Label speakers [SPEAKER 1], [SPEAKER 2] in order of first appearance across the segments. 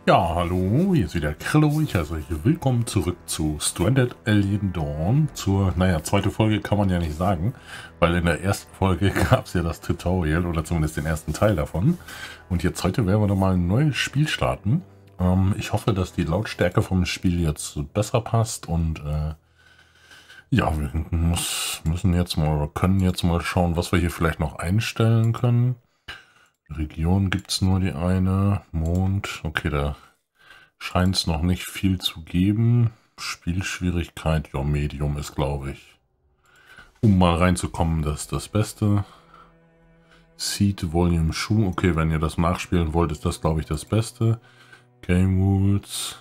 [SPEAKER 1] Ja, hallo, hier ist wieder Krillo. Ich heiße euch willkommen zurück zu Stranded Alien Dawn. Zweite Folge kann man ja nicht sagen, weil in der ersten Folge gab es ja das Tutorial oder zumindest den ersten Teil davon. Und jetzt heute werden wir nochmal ein neues Spiel starten. Ich hoffe, dass die Lautstärke vom Spiel jetzt besser passt und ja, wir können jetzt mal schauen, was wir hier vielleicht noch einstellen können. Region gibt es nur die eine. Mond, okay, da scheint es noch nicht viel zu geben. Spielschwierigkeit, ja, Medium ist, glaube ich. Um mal reinzukommen, das ist das Beste. Seed Volume Shoe, okay, wenn ihr das nachspielen wollt, ist das, glaube ich, das Beste. Game Rules.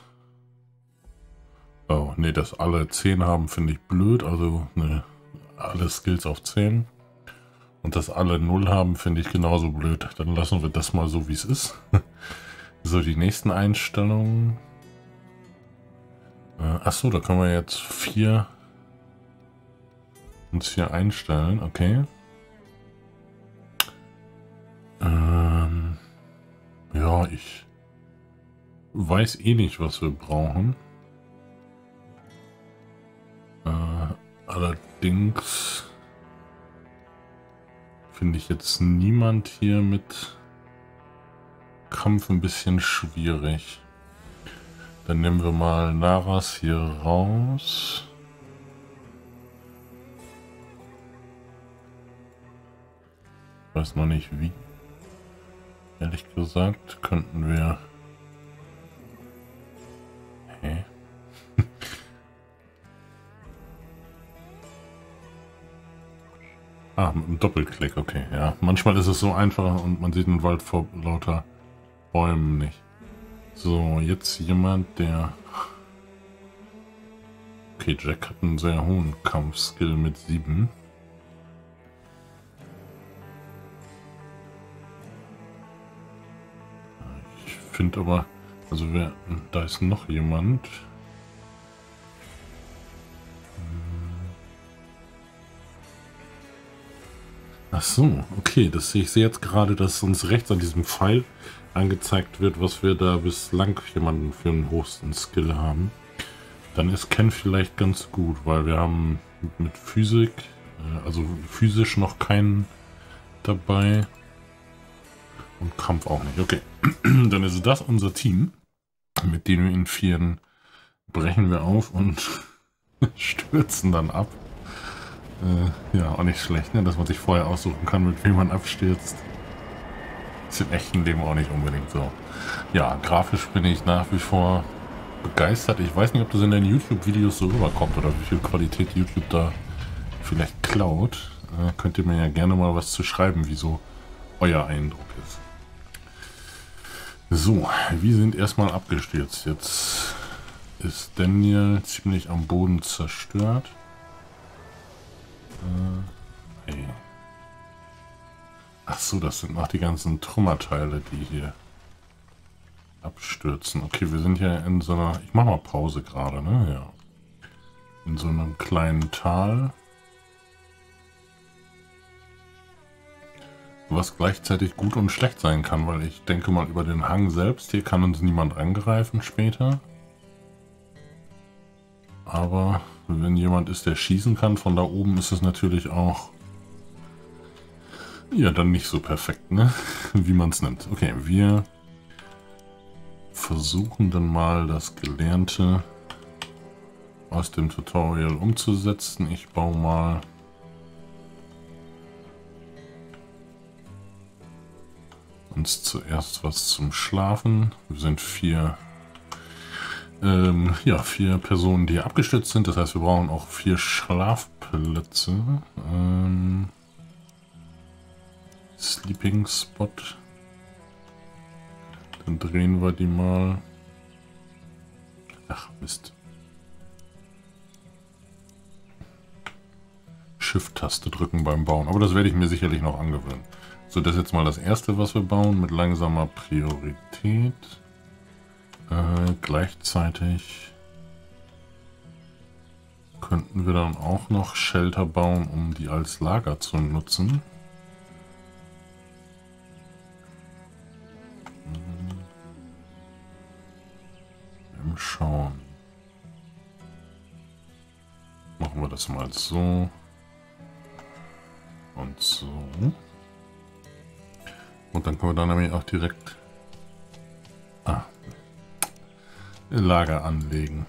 [SPEAKER 1] Oh, nee, dass alle 10 haben, finde ich blöd. Also, ne, alle Skills auf 10. Und dass alle 0 haben, finde ich genauso blöd. Dann lassen wir das mal so, wie es ist. So, die nächsten Einstellungen. Achso, da können wir jetzt uns hier einstellen. Okay. Ja, ich weiß eh nicht, was wir brauchen. Allerdings finde ich jetzt niemand hier mit Kampf ein bisschen schwierig. Dann nehmen wir mal Naras hier raus. Ich weiß noch nicht wie. Ehrlich gesagt könnten wir... Hä? Ah, mit einem Doppelklick, okay. Ja, manchmal ist es so einfach und man sieht den Wald vor lauter Bäumen nicht. So, jetzt jemand, der... Okay, Jack hat einen sehr hohen Kampfskill mit 7. Ich finde aber... Also da ist noch jemand... Ach so, okay, das sehe ich jetzt gerade, dass uns rechts an diesem Pfeil angezeigt wird, was wir da bislang jemanden für einen höchsten Skill haben. Dann ist Ken vielleicht ganz gut, weil wir haben mit Physik, also physisch noch keinen dabei und Kampf auch nicht. Okay, dann ist das unser Team, mit dem wir in 4 brechen wir auf und stürzen dann ab. Ja, auch nicht schlecht, ne? Dass man sich vorher aussuchen kann, mit wem man abstürzt. Ist im echten Leben auch nicht unbedingt so. Ja, grafisch bin ich nach wie vor begeistert. Ich weiß nicht, ob das in den YouTube-Videos so rüberkommt oder wie viel Qualität YouTube da vielleicht klaut. Könnt ihr mir ja gerne mal was zu schreiben, wie so euer Eindruck ist. So, wir sind erstmal abgestürzt. Jetzt ist Daniel ziemlich am Boden zerstört. Hey. Ach so, das sind noch die ganzen Trümmerteile, die hier abstürzen. Okay, wir sind ja in so einer... Ich mache mal Pause gerade, ne? Ja. In so einem kleinen Tal. Was gleichzeitig gut und schlecht sein kann, weil ich denke mal über den Hang selbst. Hier kann uns niemand angreifen später. Aber wenn jemand ist, der schießen kann, von da oben ist es natürlich auch... Ja, dann nicht so perfekt, ne? Wie man es nimmt. Okay, wir versuchen dann mal das Gelernte aus dem Tutorial umzusetzen. Ich baue mal uns zuerst was zum Schlafen. Wir sind 4 Personen, die abgestützt sind. Das heißt, wir brauchen auch 4 Schlafplätze. Sleeping Spot. Dann drehen wir die mal. Ach, Mist. Shift-Taste drücken beim Bauen. Aber das werde ich mir sicherlich noch angewöhnen. So, das ist jetzt mal das erste, was wir bauen, mit langsamer Priorität. Gleichzeitig könnten wir dann auch noch Shelter bauen, um die als Lager zu nutzen. Mal schauen. Machen wir das mal so. Und so. Und dann können wir dann nämlich auch direkt Lager anlegen.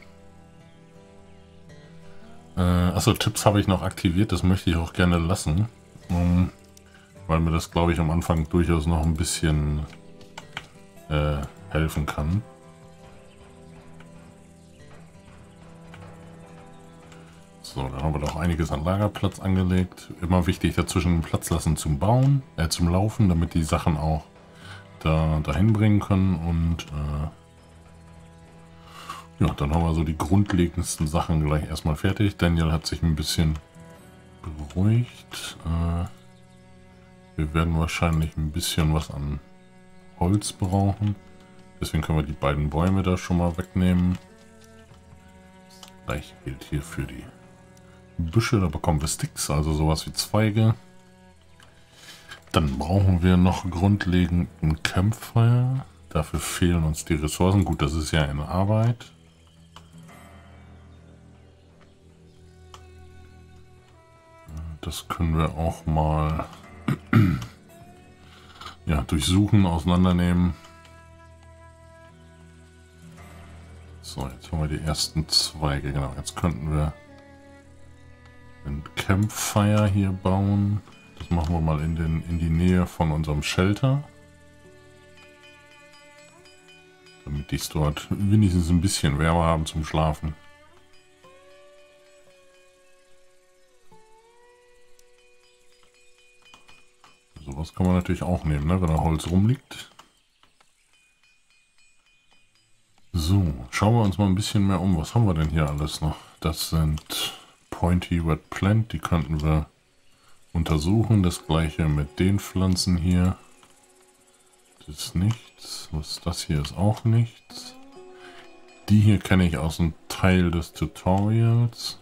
[SPEAKER 1] Achso, Tipps habe ich noch aktiviert. Das möchte ich auch gerne lassen. Weil mir das, glaube ich, am Anfang durchaus noch ein bisschen helfen kann. So, dann haben wir doch einiges an Lagerplatz angelegt. Immer wichtig dazwischen Platz lassen zum Bauen, zum Laufen, damit die Sachen auch dahin bringen können. Und ja, dann haben wir so die grundlegendsten Sachen gleich erstmal fertig. Daniel hat sich ein bisschen beruhigt. Wir werden wahrscheinlich ein bisschen was an Holz brauchen. Deswegen können wir die beiden Bäume da schon mal wegnehmen. Gleich gilt hier für die Büsche, da bekommen wir Sticks, also sowas wie Zweige. Dann brauchen wir noch grundlegend ein Campfire. Dafür fehlen uns die Ressourcen. Gut, das ist ja in Arbeit. Das können wir auch mal ja, durchsuchen, auseinandernehmen. So, jetzt haben wir die ersten Zweige. Genau, jetzt könnten wir ein Campfire hier bauen. Das machen wir mal in die Nähe von unserem Shelter. Damit die es dort wenigstens ein bisschen wärmer haben zum Schlafen. Sowas kann man natürlich auch nehmen, ne, wenn da Holz rumliegt. So, schauen wir uns mal ein bisschen mehr um. Was haben wir denn hier alles noch? Das sind Pointy Red Plant, die könnten wir untersuchen. Das gleiche mit den Pflanzen hier. Das ist nichts. Was das hier ist auch nichts. Die hier kenne ich aus einem Teil des Tutorials.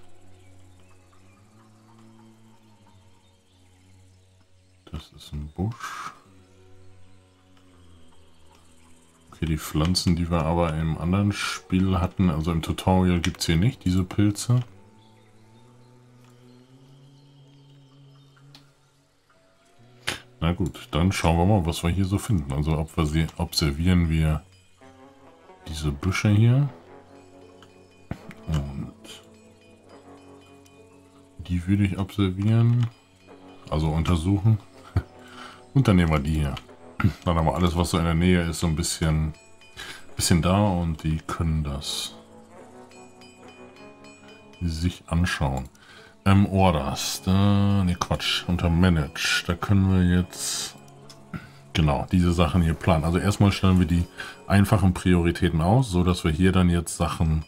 [SPEAKER 1] Das ist ein Busch. Okay, die Pflanzen, die wir aber im anderen Spiel hatten, also im Tutorial gibt es hier nicht, diese Pilze. Na gut, dann schauen wir mal, was wir hier so finden. Also observieren wir diese Büsche hier. Und die würde ich observieren. Also untersuchen. Und dann nehmen wir die hier. Dann haben wir alles, was so in der Nähe ist, so ein bisschen da. Und die können das sich anschauen. Orders, ne Quatsch, unter Manage, da können wir jetzt genau diese Sachen hier planen. Also erstmal stellen wir die einfachen Prioritäten aus, so dass wir hier dann jetzt Sachen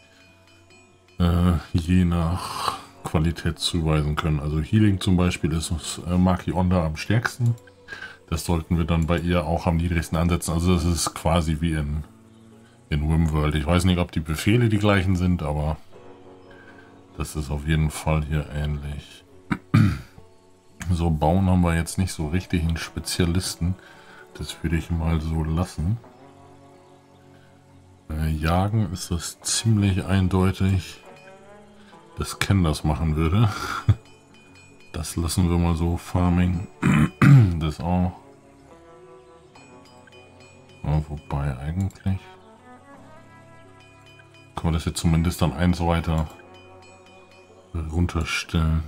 [SPEAKER 1] je nach Qualität zuweisen können. Also Healing zum Beispiel ist Maki Onda am stärksten. Das sollten wir dann bei ihr auch am niedrigsten ansetzen. Also das ist quasi wie in Rimworld. Ich weiß nicht, ob die Befehle die gleichen sind, aber das ist auf jeden Fall hier ähnlich. So, bauen haben wir jetzt nicht so richtig einen Spezialisten. Das würde ich mal so lassen. Jagen ist das ziemlich eindeutig, dass Ken das machen würde. Das lassen wir mal so. Farming. Das auch. Ja, wobei eigentlich können wir das jetzt zumindest dann eins weiter runterstellen.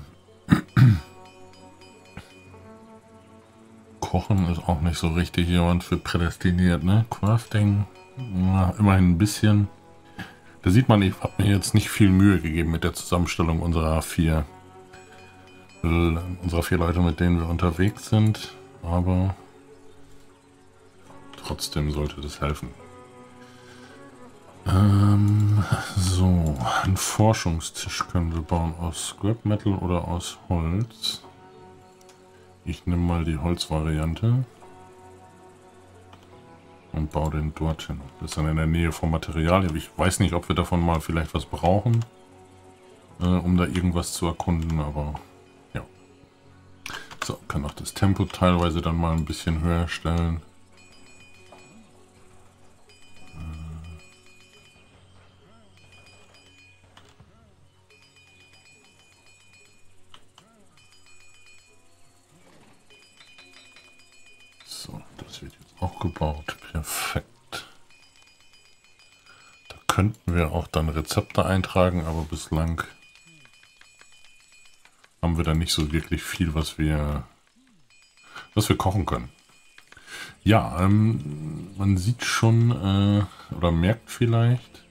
[SPEAKER 1] Kochen ist auch nicht so richtig jemand für prädestiniert, ne? Crafting, na, immerhin ein bisschen. Da sieht man, ich habe mir jetzt nicht viel Mühe gegeben mit der Zusammenstellung unserer vier Leute, mit denen wir unterwegs sind, aber trotzdem sollte das helfen. So, einen Forschungstisch können wir bauen aus Scrap Metal oder aus Holz. Ich nehme mal die Holzvariante und baue den dorthin. Das ist dann in der Nähe vom Material. Ich weiß nicht, ob wir davon mal vielleicht was brauchen, um da irgendwas zu erkunden, aber ja. So, kann auch das Tempo teilweise dann mal ein bisschen höher stellen. aufgebaut. Perfekt. Da könnten wir auch dann Rezepte eintragen, aber bislang haben wir da nicht so wirklich viel, was wir kochen können. Ja, man sieht schon oder merkt vielleicht,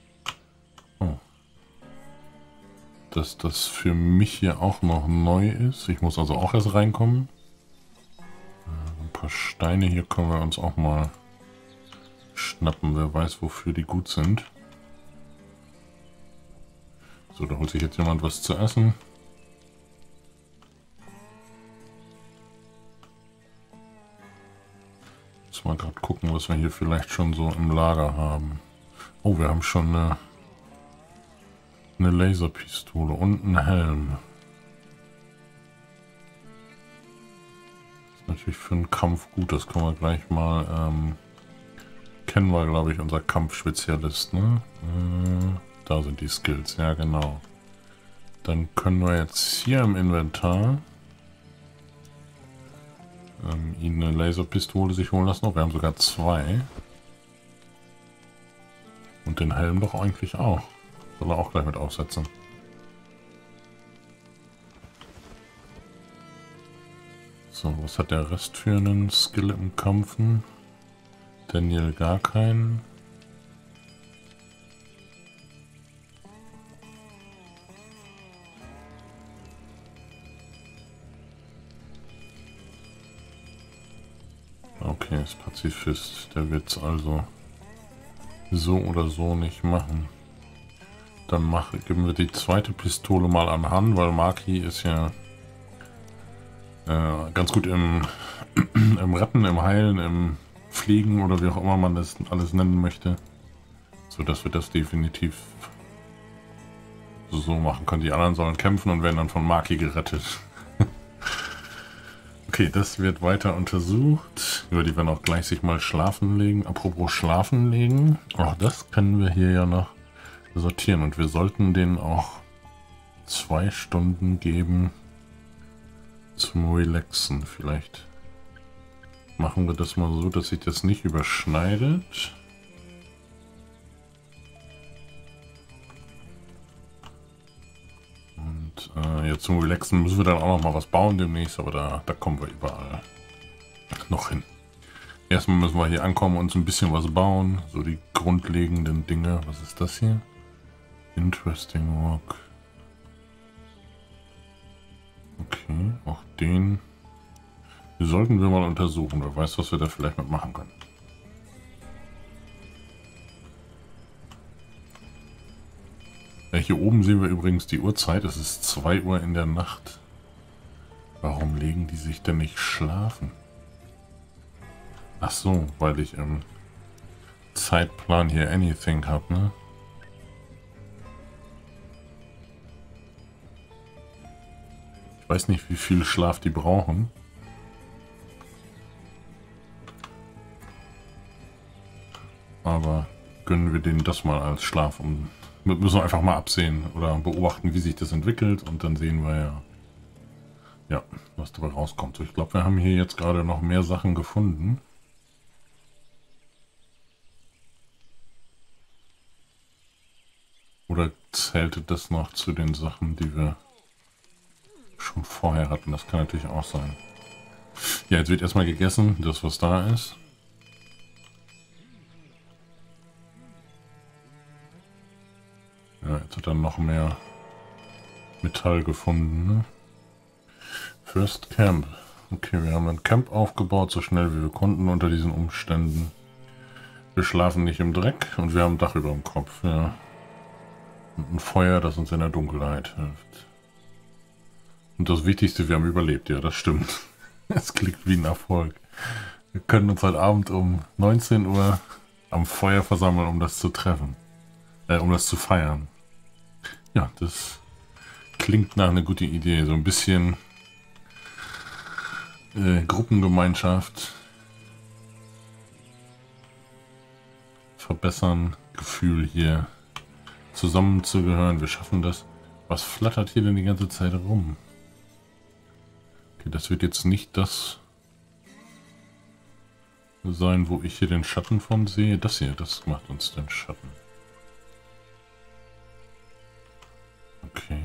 [SPEAKER 1] dass das für mich hier auch noch neu ist. Ich muss also auch erst reinkommen. Ein paar Steine hier können wir uns auch mal schnappen. Wer weiß, wofür die gut sind. So, da holt sich jetzt jemand was zu essen. Muss mal gerade gucken, was wir hier vielleicht schon so im Lager haben. Oh, wir haben schon eine Laserpistole und einen Helm. Das ist natürlich für einen Kampf gut, das können wir gleich mal, kennen wir, glaube ich, unser Kampfspezialist, ne? Da sind die Skills, ja genau. Dann können wir jetzt hier im Inventar ihn eine Laserpistole sich holen lassen. Oh, wir haben sogar 2. Und den Helm doch eigentlich auch. Soll er auch gleich mit aufsetzen. So, was hat der Rest für einen Skill im Kampfen? Daniel gar keinen. Okay, ist Pazifist. Der wird es also so oder so nicht machen. Dann geben wir die zweite Pistole mal an Han, weil Maki ist ja ganz gut im Retten, im Heilen, im Pflegen oder wie auch immer man das alles nennen möchte. So dass wir das definitiv so machen können. Die anderen sollen kämpfen und werden dann von Maki gerettet. Okay, das wird weiter untersucht. Ja, die werden auch gleich sich mal schlafen legen. Apropos schlafen legen. Auch das können wir hier ja noch sortieren. Und wir sollten denen auch 2 Stunden geben zum Relaxen. Vielleicht machen wir das mal so, dass sich das nicht überschneidet. Und jetzt zum Relaxen müssen wir dann auch noch mal was bauen demnächst, aber da kommen wir überall noch hin. Erstmal müssen wir hier ankommen und uns ein bisschen was bauen. So die grundlegenden Dinge. Was ist das hier? Interesting Rock. Okay, auch den sollten wir mal untersuchen. Wer weiß, was wir da vielleicht mit machen können. Ja, hier oben sehen wir übrigens die Uhrzeit. Es ist 2 Uhr in der Nacht. Warum legen die sich denn nicht schlafen? Ach so, weil ich im Zeitplan hier Anything habe, ne? Ich weiß nicht, wie viel Schlaf die brauchen. Aber gönnen wir denen das mal als Schlaf. Müssen wir einfach mal absehen oder beobachten, wie sich das entwickelt. Und dann sehen wir ja, was dabei rauskommt. So, ich glaube, wir haben hier jetzt gerade noch mehr Sachen gefunden. Oder zählte das noch zu den Sachen, die wir schon vorher hatten? Das kann natürlich auch sein. Ja, jetzt wird erstmal gegessen, das was da ist. Ja, jetzt hat er noch mehr Metall gefunden. Ne? First Camp. Okay, wir haben ein Camp aufgebaut, so schnell wie wir konnten unter diesen Umständen. Wir schlafen nicht im Dreck und wir haben ein Dach über dem Kopf. Ja. Und ein Feuer, das uns in der Dunkelheit hilft. Und das Wichtigste, wir haben überlebt. Ja, das stimmt. Es klingt wie ein Erfolg. Wir können uns heute Abend um 19 Uhr am Feuer versammeln, um das zu treffen. Um das zu feiern. Ja, das klingt nach einer guten Idee. So ein bisschen Gruppengemeinschaft verbessern, Gefühl hier zusammenzugehören. Wir schaffen das. Was flattert hier denn die ganze Zeit rum? Okay, das wird jetzt nicht das sein, wo ich hier den Schatten von sehe. Das hier, das macht uns den Schatten. Okay.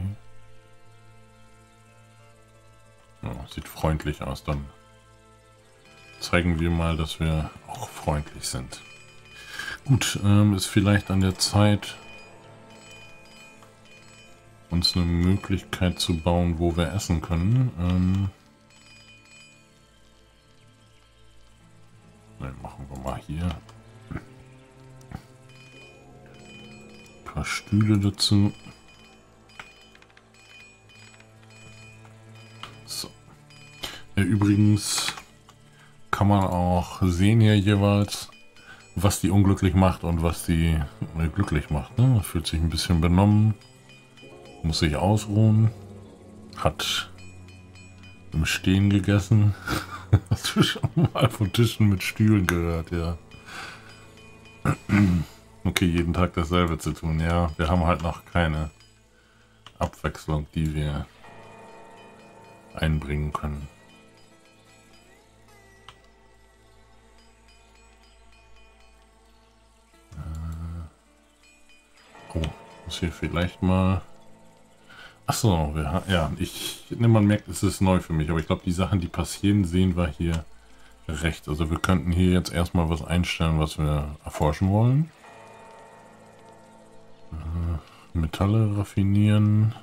[SPEAKER 1] Ja, sieht freundlich aus. Dann zeigen wir mal, dass wir auch freundlich sind. Gut, ist vielleicht an der Zeit, uns eine Möglichkeit zu bauen, wo wir essen können. Dann machen wir mal hier ein paar Stühle dazu. So. Ja, übrigens kann man auch sehen hier jeweils, was die unglücklich macht und was die glücklich macht. Ne? Fühlt sich ein bisschen benommen, muss sich ausruhen, hat im Stehen gegessen. Hast du schon mal von Tischen mit Stühlen gehört, ja. Okay, jeden Tag dasselbe zu tun. Ja, wir haben halt noch keine Abwechslung, die wir einbringen können. Oh, muss hier vielleicht mal... Achso, ja, man merkt, es ist neu für mich, aber ich glaube, die Sachen, die passieren, sehen wir hier rechts. Also wir könnten hier jetzt erstmal was einstellen, was wir erforschen wollen. Metalle raffinieren.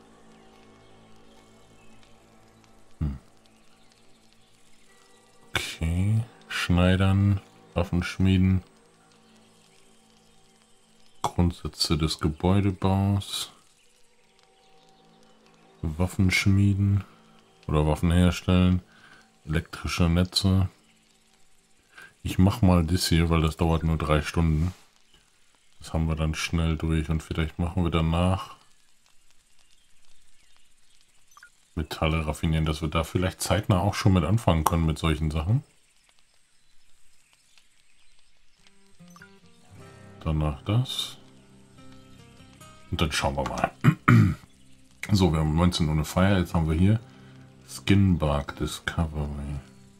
[SPEAKER 1] Okay, schneidern, Waffen schmieden. Grundsätze des Gebäudebaus. Waffen schmieden oder Waffen herstellen, elektrische Netze. Ich mache mal das hier, weil das dauert nur 3 Stunden. Das haben wir dann schnell durch und vielleicht machen wir danach Metalle raffinieren, dass wir da vielleicht zeitnah auch schon mit anfangen können mit solchen Sachen. Danach das. Und dann schauen wir mal. So, wir haben 19 ohne Fire, jetzt haben wir hier Skinbark Discovery.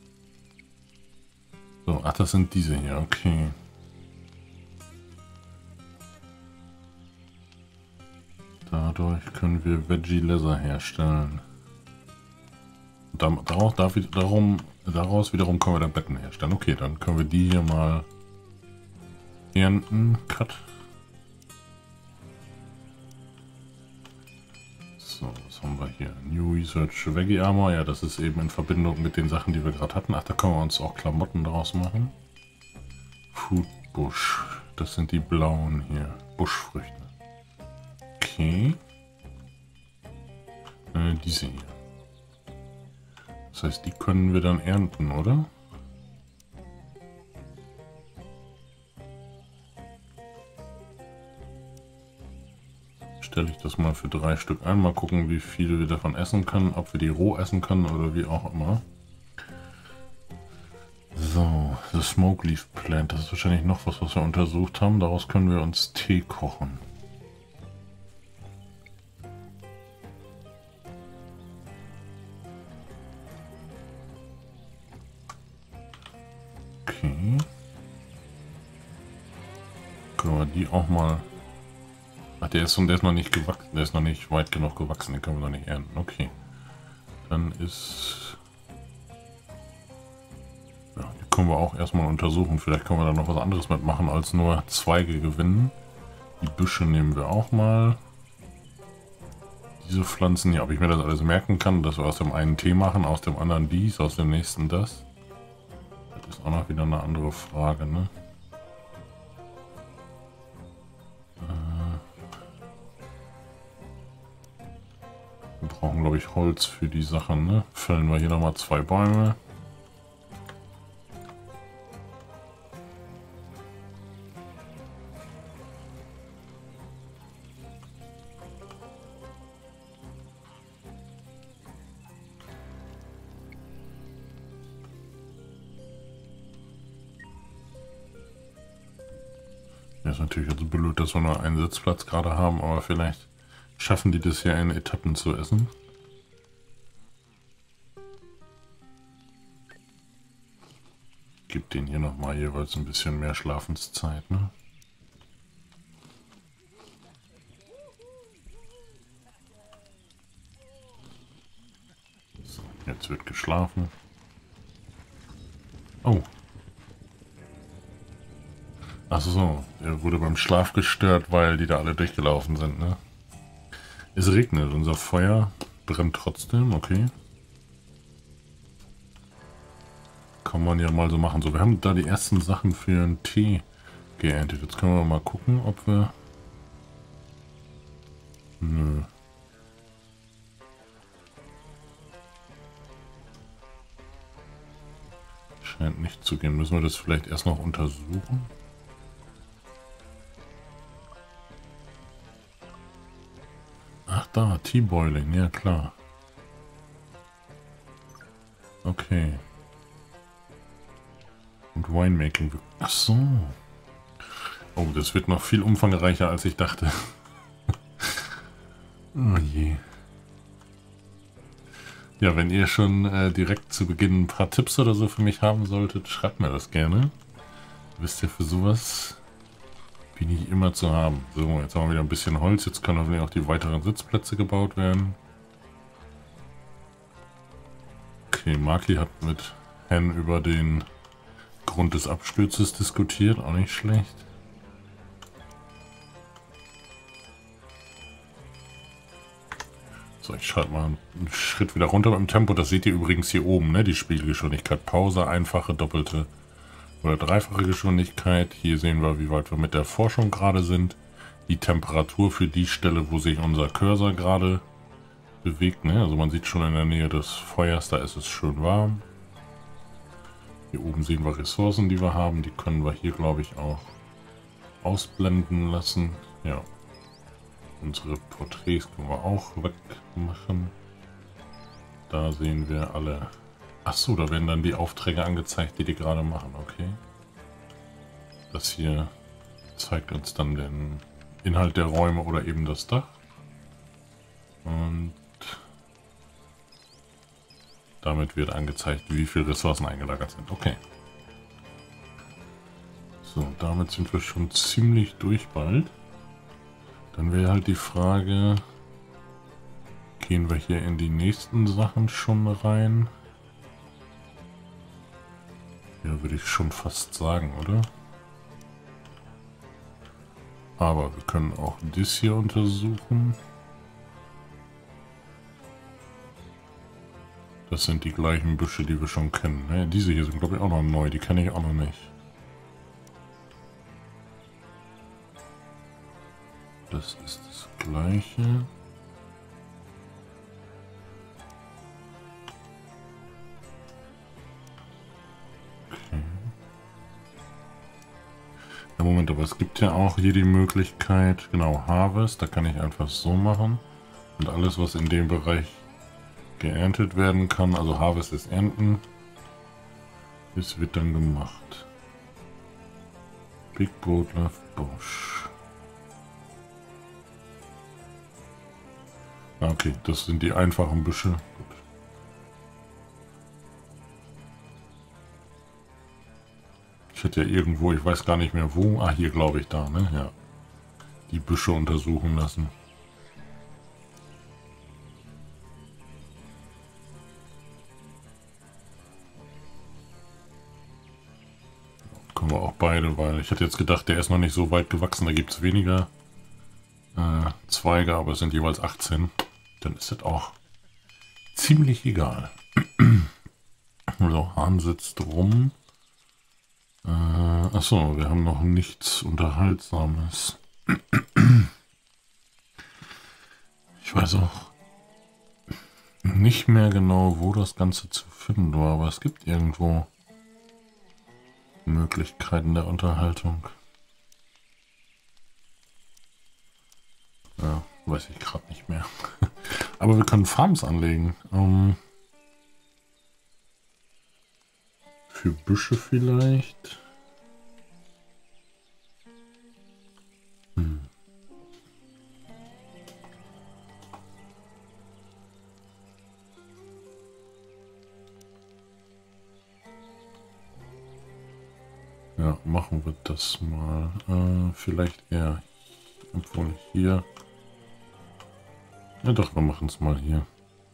[SPEAKER 1] So, ach, das sind diese hier, okay. Dadurch können wir Veggie Leather herstellen. Und daraus wiederum können wir dann Betten herstellen. Okay, dann können wir die hier mal ernten. Cut. So, was haben wir hier? New Research Veggie Armor. Ja, das ist eben in Verbindung mit den Sachen, die wir gerade hatten. Ach, da können wir uns auch Klamotten draus machen. Food Bush. Das sind die blauen hier. Buschfrüchte. Okay. Diese hier. Das heißt, die können wir dann ernten, oder? Stelle ich das mal für 3 Stück ein. Mal gucken, wie viele wir davon essen können. Ob wir die roh essen können oder wie auch immer. So, the Smoke Leaf Plant. Das ist wahrscheinlich noch was wir untersucht haben. Daraus können wir uns Tee kochen. Okay. Können wir die auch mal... Ach, der ist noch nicht gewachsen, der ist noch nicht weit genug gewachsen, den können wir noch nicht ernten. Okay. Dann ist... Ja, die können wir auch erstmal untersuchen. Vielleicht können wir da noch was anderes mitmachen, als nur Zweige gewinnen. Die Büsche nehmen wir auch mal. Diese Pflanzen hier, ob ich mir das alles merken kann, dass wir aus dem einen Tee machen, aus dem anderen dies, aus dem nächsten das. Das ist auch noch wieder eine andere Frage, ne? Wir brauchen, glaube ich, Holz für die Sachen, ne? Fällen wir hier nochmal 2 Bäume. Ja, ist natürlich also blöd, dass wir nur einen Sitzplatz gerade haben, aber vielleicht schaffen die das ja in Etappen zu essen. gebe denen hier nochmal jeweils ein bisschen mehr Schlafenszeit, ne? So, jetzt wird geschlafen. Oh. Achso, er wurde beim Schlaf gestört, weil die da alle durchgelaufen sind, ne? Es regnet, unser Feuer brennt trotzdem, okay. Kann man ja mal so machen. So, wir haben da die ersten Sachen für einen Tee geerntet. Jetzt können wir mal gucken, ob wir... Nö. Scheint nicht zu gehen. Müssen wir das vielleicht erst noch untersuchen? Ach da, Tea Boiling, ja klar. Okay. Und Winemaking. Ach so. Oh, das wird noch viel umfangreicher, als ich dachte. Oh je. Ja, wenn ihr schon direkt zu Beginn ein paar Tipps oder so für mich haben solltet, schreibt mir das gerne. Wisst ihr, für sowas bin ich immer zu haben. So, jetzt haben wir wieder ein bisschen Holz. Jetzt können hoffentlich auch die weiteren Sitzplätze gebaut werden. Okay, Maki hat mit Hen über den Grund des Absturzes diskutiert. Auch nicht schlecht. So, ich schalte mal einen Schritt wieder runter beim Tempo. Das seht ihr übrigens hier oben, ne? Die Spiegelgeschwindigkeit. Pause, einfache, doppelte oder dreifache Geschwindigkeit. Hier sehen wir, wie weit wir mit der Forschung gerade sind. Die Temperatur für die Stelle, wo sich unser Cursor gerade bewegt, ne? Also man sieht schon in der Nähe des Feuers, da ist es schön warm. Hier oben sehen wir Ressourcen, die wir haben. Die können wir hier, glaube ich, auch ausblenden lassen. Ja. Unsere Porträts können wir auch wegmachen. Da sehen wir alle. Achso, da werden dann die Aufträge angezeigt, die gerade machen. Okay. Das hier zeigt uns dann den Inhalt der Räume oder eben das Dach. Und damit wird angezeigt, wie viele Ressourcen eingelagert sind. Okay. So, damit sind wir schon ziemlich durch bald. Dann wäre halt die Frage, gehen wir hier in die nächsten Sachen schon rein? Ja, würde ich schon fast sagen, oder? Aber wir können auch das hier untersuchen. Das sind die gleichen Büsche, die wir schon kennen. Ne? Diese hier sind, glaube ich, auch noch neu. Die kenne ich auch noch nicht. Das ist das Gleiche. Okay. Ja, Moment, aber es gibt ja auch hier die Möglichkeit, genau, Harvest, da kann ich einfach so machen. Und alles, was in dem Bereich geerntet werden kann, also Harvest ist Ernten, das wird dann gemacht. Big Boatler Bush. Okay, das sind die einfachen Büsche. Gut. Ich hätte ja irgendwo, ich weiß gar nicht mehr wo, ah hier glaube ich da, ne? Ja. Die Büsche untersuchen lassen. Können wir auch beide, weil ich hatte jetzt gedacht, der ist noch nicht so weit gewachsen, da gibt es weniger Zweige, aber es sind jeweils 18. Dann ist das auch ziemlich egal. So, Hahn sitzt rum. Achso, wir haben noch nichts Unterhaltsames. Ich weiß auch nicht mehr genau, wo das Ganze zu finden war, aber es gibt irgendwo Möglichkeiten der Unterhaltung. Ja, weiß ich gerade nicht mehr. Aber wir können Farms anlegen. Für Büsche vielleicht. Ja, machen wir das mal. Vielleicht eher, obwohl hier. Ja doch, wir machen es mal hier.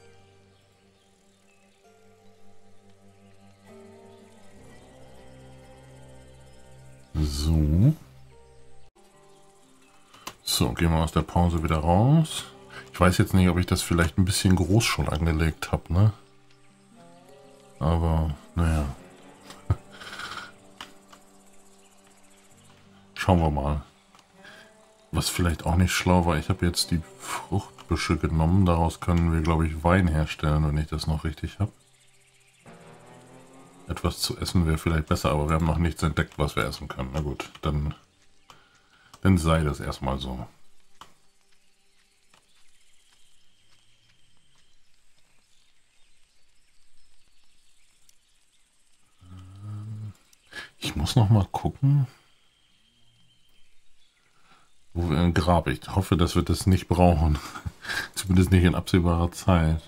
[SPEAKER 1] So. So, gehen wir aus der Pause wieder raus. Ich weiß jetzt nicht, ob ich das vielleicht ein bisschen groß schon angelegt habe, ne? Aber, naja. Schauen wir mal. Was vielleicht auch nicht schlau war, ich habe jetzt die Fruchtbüsche genommen. Daraus können wir, glaube ich, Wein herstellen, wenn ich das noch richtig habe. Etwas zu essen wäre vielleicht besser, aber wir haben noch nichts entdeckt, was wir essen können. Na gut, dann sei das erstmal so. Ich muss noch mal gucken, wo wir ein Grab. Ich hoffe, dass wir das nicht brauchen. Zumindest nicht in absehbarer Zeit.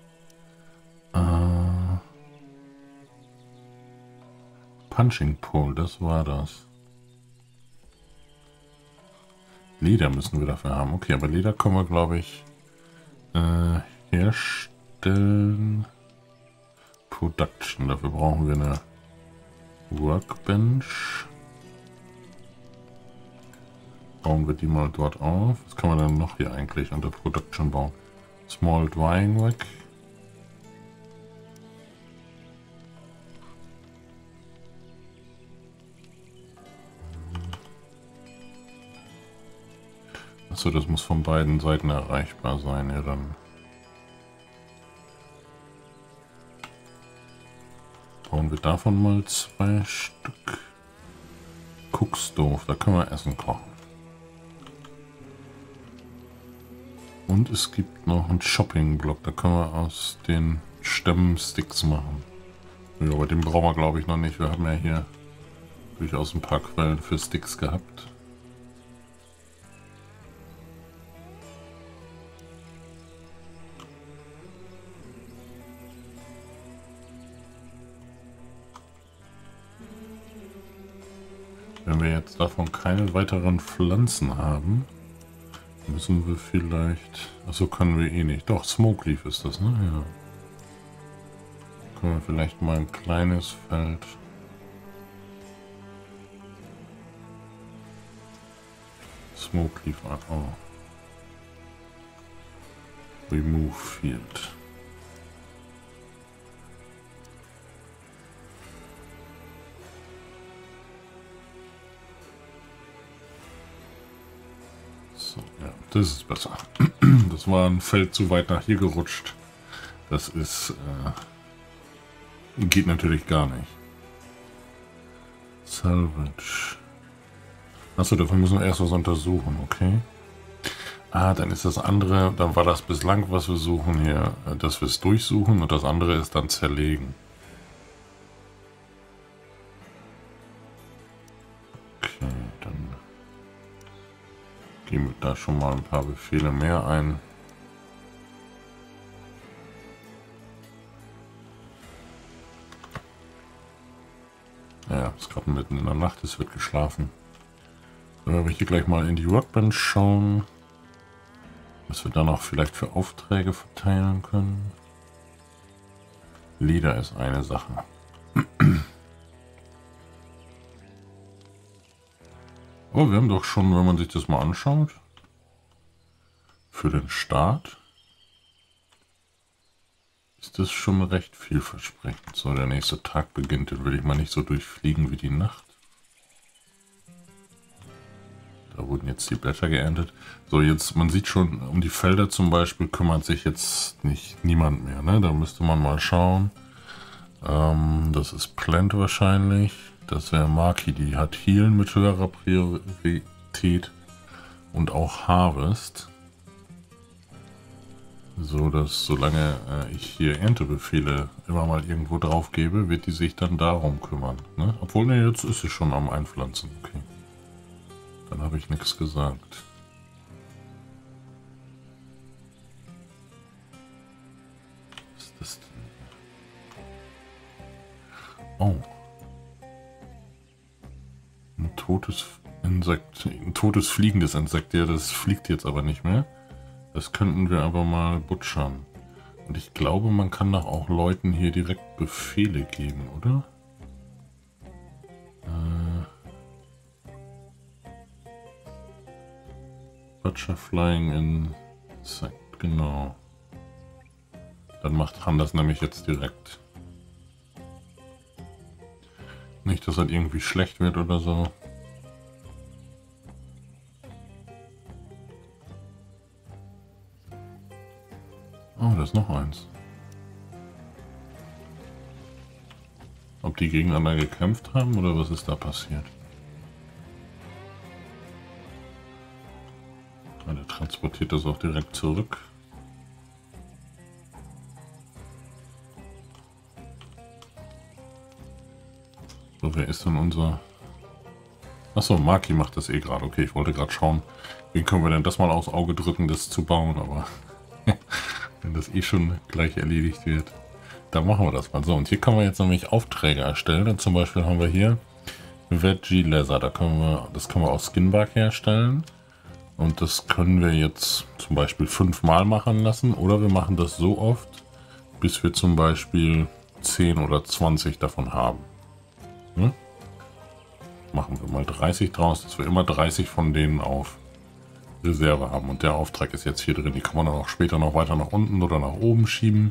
[SPEAKER 1] Punching Pole, das war das. Leder müssen wir dafür haben. Okay, aber Leder können wir, glaube ich, herstellen. Production, dafür brauchen wir eine Workbench. Bauen wir die mal dort auf. Was kann man dann noch hier eigentlich unter Production bauen? Small Drying Rack. Achso, das muss von beiden Seiten erreichbar sein. Ja, dann bauen wir davon mal 2 Stück. Cookstove, da können wir Essen kochen. Und es gibt noch einen Shopping-Block, da können wir aus den Stämmen Sticks machen. Ja, aber den brauchen wir, glaube ich, noch nicht. Wir haben ja hier durchaus ein paar Quellen für Sticks gehabt. Wenn wir jetzt davon keine weiteren Pflanzen haben, müssen wir vielleicht... Achso, können wir eh nicht. Doch, Smoke Leaf ist das, ne? Ja. Können wir vielleicht mal ein kleines Feld... Smoke Leaf an. Oh. Remove Field. So, ja, das ist besser. Das war ein Feld zu weit nach hier gerutscht. Das ist... geht natürlich gar nicht. Salvage. Achso, dafür müssen wir erst was untersuchen, okay. Ah, dann ist das andere, dann war das bislang, was wir suchen hier, dass wir es durchsuchen und das andere ist dann zerlegen. Okay, dann geben wir da schon mal ein paar Befehle mehr ein. Ja, es ist gerade mitten in der Nacht, es wird geschlafen. Dann werden wir hier gleich mal in die Workbench schauen, was wir da noch vielleicht für Aufträge verteilen können. Leder ist eine Sache. Oh, wir haben doch schon, wenn man sich das mal anschaut, für den Start ist das schon recht vielversprechend. So, der nächste Tag beginnt, den will ich mal nicht so durchfliegen wie die Nacht. Da wurden jetzt die Blätter geerntet. So, jetzt, man sieht schon, um die Felder zum Beispiel kümmert sich jetzt niemand mehr. Ne? Da müsste man mal schauen. Das ist Plant wahrscheinlich. Das wäre Maki, die hat Healen mit höherer Priorität und auch Harvest. So, dass solange ich hier Erntebefehle immer mal irgendwo drauf gebe, wird die sich dann darum kümmern. Ne? Obwohl, ne, jetzt ist sie schon am Einpflanzen. Okay. Dann habe ich nichts gesagt. Was ist das denn? Oh. Insekt, ein totes fliegendes Insekt, ja, das fliegt jetzt aber nicht mehr. Das könnten wir aber mal butchern. Und ich glaube, man kann doch auch Leuten hier direkt Befehle geben, oder? Butcher Flying Insect, genau. Dann macht Han das nämlich jetzt direkt. Nicht, dass das irgendwie schlecht wird oder so. Oh, da ist noch eins. Ob die gegeneinander gekämpft haben oder was ist da passiert? Ja, der transportiert das auch direkt zurück. So, wer ist denn unser... Achso, Maki macht das eh gerade. Okay, ich wollte gerade schauen, wie können wir denn das mal aufs Auge drücken, das zu bauen, aber wenn das eh schon gleich erledigt wird, dann machen wir das mal. So, und hier können wir jetzt nämlich Aufträge erstellen. Und zum Beispiel haben wir hier Veggie Leather. Das können wir aus Skinbark herstellen. Und das können wir jetzt zum Beispiel 5-mal machen lassen. Oder wir machen das so oft, bis wir zum Beispiel 10 oder 20 davon haben. Hm? Machen wir mal 30 draus, dass wir immer 30 von denen auf Reserve haben. Und der Auftrag ist jetzt hier drin. Die kann man dann auch später noch weiter nach unten oder nach oben schieben.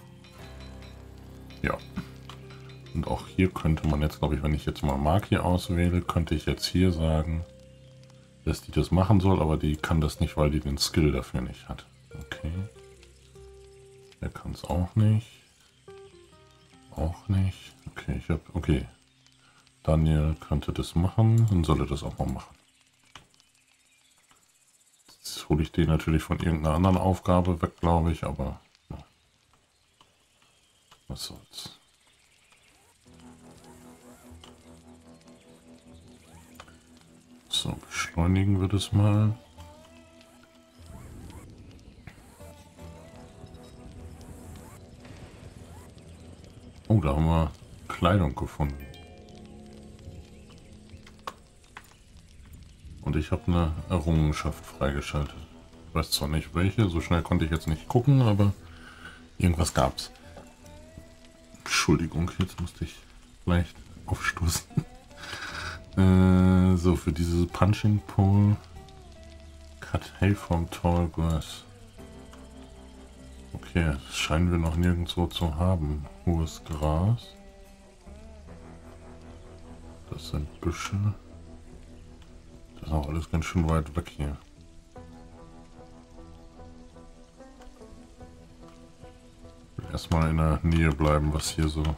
[SPEAKER 1] Ja. Und auch hier könnte man jetzt, glaube ich, wenn ich jetzt mal Maki auswähle, könnte ich jetzt hier sagen, dass die das machen soll, aber die kann das nicht, weil die den Skill dafür nicht hat. Okay. Der kann es auch nicht. Auch nicht. Okay, okay. Daniel könnte das machen, dann soll er das auch mal machen. Jetzt hole ich den natürlich von irgendeiner anderen Aufgabe weg, glaube ich, aber ja. Was soll's. So, beschleunigen wir das mal. Oh, da haben wir Kleidung gefunden. Und ich habe eine Errungenschaft freigeschaltet. Ich weiß zwar nicht welche, so schnell konnte ich jetzt nicht gucken, aber irgendwas gab's. Entschuldigung, jetzt musste ich leicht aufstoßen. So, für diese Punching Pole Cut Hay from Tall Grass. Okay, das scheinen wir noch nirgendwo zu haben. Hohes Gras. Das sind Büsche. Das ist auch alles ganz schön weit weg hier. Ich will erstmal in der Nähe bleiben, was hier so...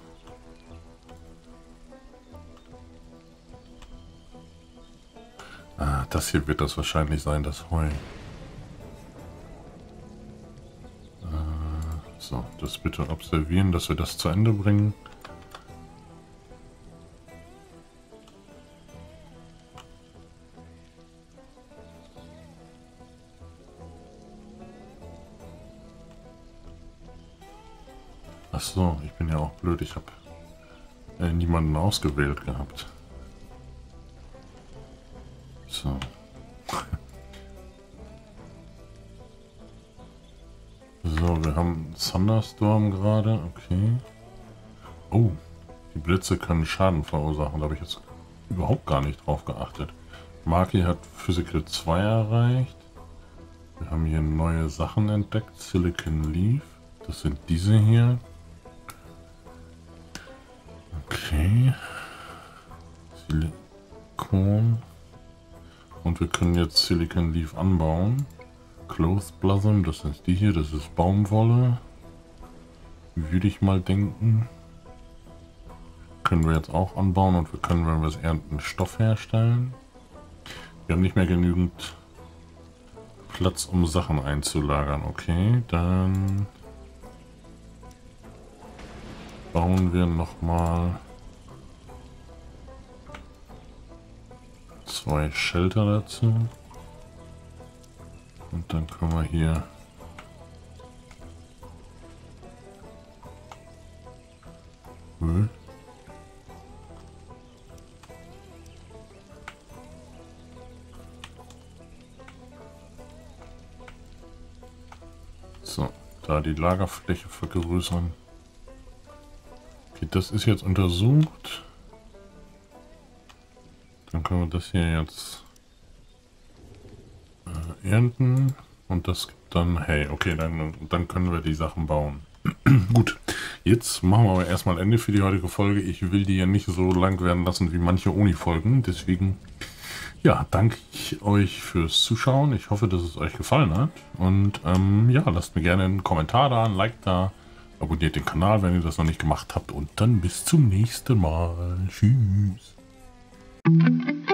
[SPEAKER 1] Ah, das hier wird das wahrscheinlich sein, das Heu. So, das bitte observieren, dass wir das zu Ende bringen. Ach so, ich bin ja auch blöd, ich habe niemanden ausgewählt gehabt. So. So, wir haben Thunderstorm gerade, okay. Oh, die Blitze können Schaden verursachen, da habe ich jetzt überhaupt gar nicht drauf geachtet. Maki hat Physical 2 erreicht. Wir haben hier neue Sachen entdeckt, Silicon Leaf, das sind diese hier. Okay. Silikon. Und wir können jetzt Silicon Leaf anbauen. Cloth Blossom, das sind die hier, das ist Baumwolle. Würde ich mal denken. Können wir jetzt auch anbauen und wir können, wenn wir es ernten, Stoff herstellen. Wir haben nicht mehr genügend Platz, um Sachen einzulagern. Okay, dann bauen wir nochmal 2 Shelter dazu. Und dann können wir hier So, da die Lagerfläche vergrößern. Okay, das ist jetzt untersucht. Dann können wir das hier jetzt ernten. Und das gibt dann, hey, okay, dann können wir die Sachen bauen. Gut, jetzt machen wir aber erstmal Ende für die heutige Folge. Ich will die ja nicht so lang werden lassen wie manche Uni-Folgen. Deswegen, ja, danke ich euch fürs Zuschauen. Ich hoffe, dass es euch gefallen hat. Und ja, lasst mir gerne einen Kommentar da, ein Like da. Abonniert den Kanal, wenn ihr das noch nicht gemacht habt. Und dann bis zum nächsten Mal. Tschüss.